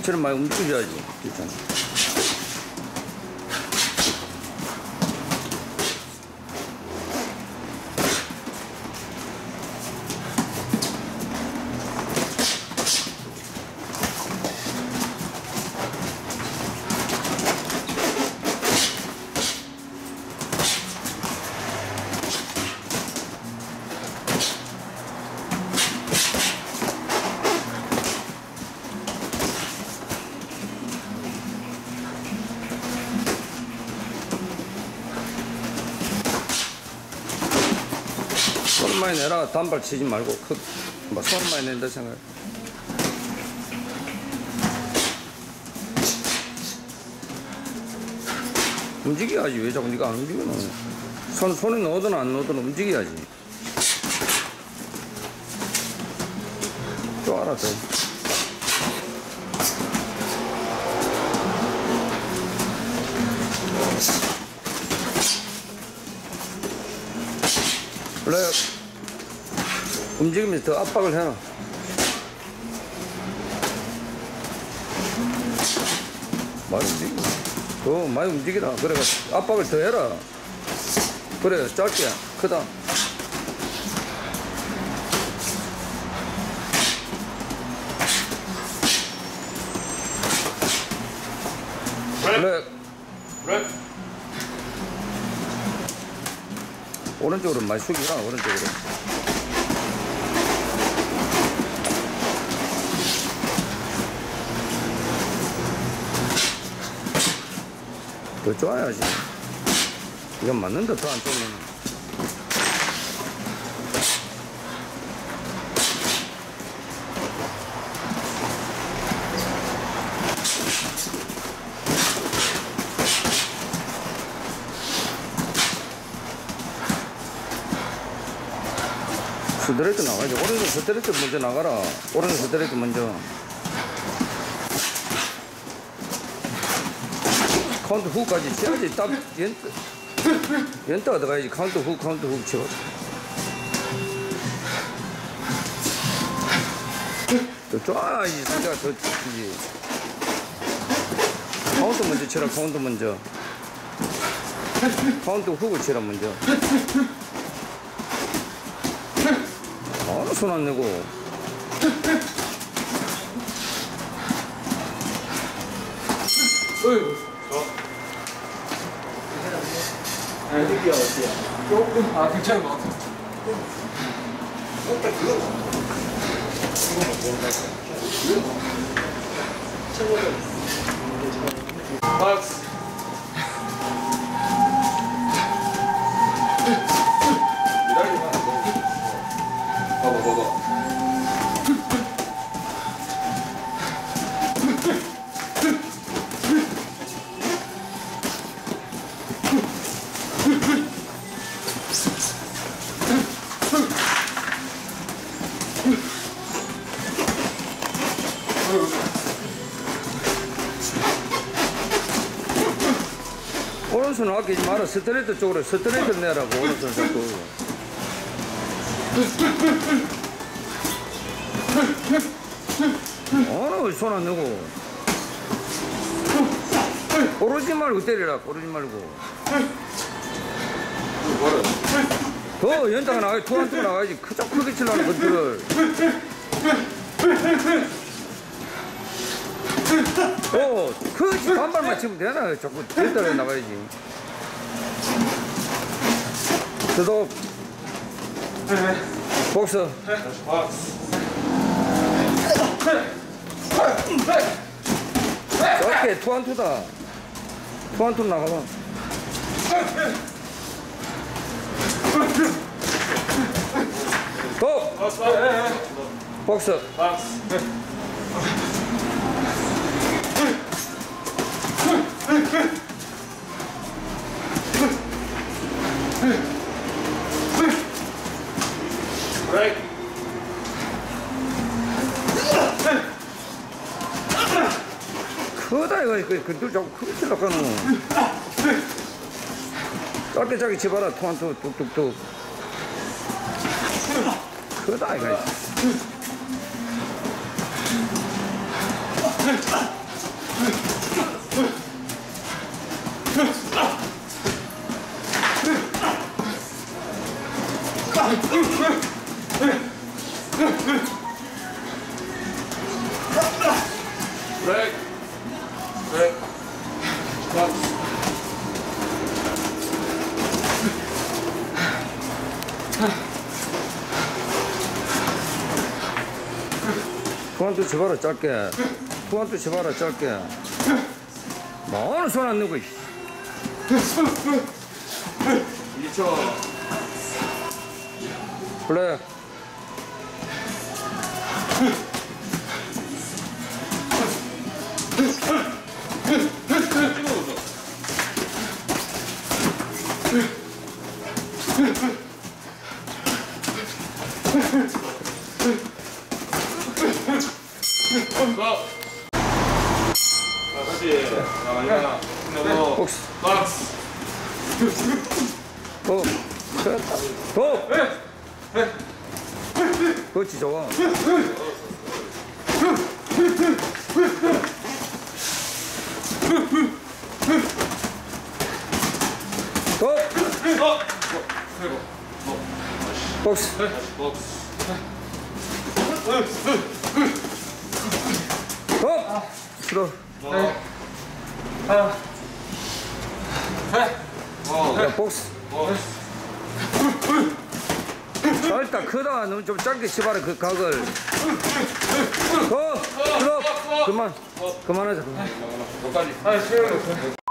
이처럼 많이 움직여야지. 있잖아. 손 많이 내라. 단발 치지 말고 손 많이 낸다 생각. 움직여야지. 왜 자꾸 네가 안 움직여? 손에 넣어든 안 넣어든 움직여야지. 또 알았어. 원래 움직이면서 더 압박을 해라. 많이 움직이라. 그래 압박을 더 해라. 그래 짧게 크다. 그래. 오른쪽으로 많이 숙이라. 오른쪽으로. 더 좋아야지. 이건 맞는다. 더 안 좋으면. 스트레이트 나가야지. 오른쪽 스트레이트 먼저 나가라. 오른쪽 스트레이트 먼저. 카운트 훅까지 쳐야지. 딱 연타가 들어가야지. 카운트 훅 쳐. 더 좋아야지. 상대가 더 치지. 카운트 먼저 쳐라. 카운트 먼저. 카운트 훅을 쳐라 먼저. 손 안 내고. 어이구. 여기가 어디야? 조금 괜찮은 것 같아. 박스. 봐봐. 오른손 아끼지 마라. 스트레이트 쪽으로 스트레이트 내라고. 오른손 자꾸. 손 안 내고. 오르지 말고 때리라. 오르지 말고. 더 연타가 나가야지. 투한 투 나가야지. 크게 치려는 것들을. 그렇지. 반발만 치면 되나. 자꾸 연타를 나가야지. 저도 복서. 짧게 투한 투다. 투한 투 나가봐. 고! 복서. 크다 이거. 그들 자꾸 크게 치려고 하노. 짧게 쳐봐라. 투한 투 뚝뚝뚝. 크다 이거. 브레이크. 브레이크. 그만둬 쳐봐라 짧게. 그만둬 쳐봐라 짧게. 뭐하는 손 안 넣고 2초. 플레이. 다시. 자, 복스. 박스. 그렇지 좋아. 복스. 박스. 들어. 야 복스. 일단 크다. 너무 좀 짧게 쳐봐라 그 각을. 들어. 그만. 그만하자. 여기까지.